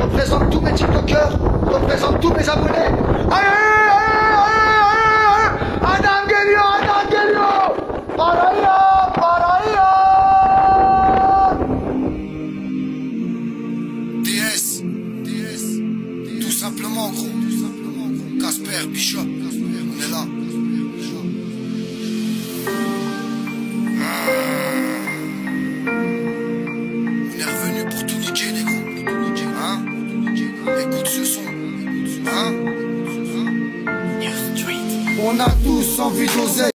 représente tous mes TikTokers, je représente tous mes abonnés. Adam Gelio, Paraïa. DS, tout simplement gros, Casper, Bishop, on est là. On est revenu pour tout niquer les gros, hein? Écoute ce son, hein? On a tous envie d'oser.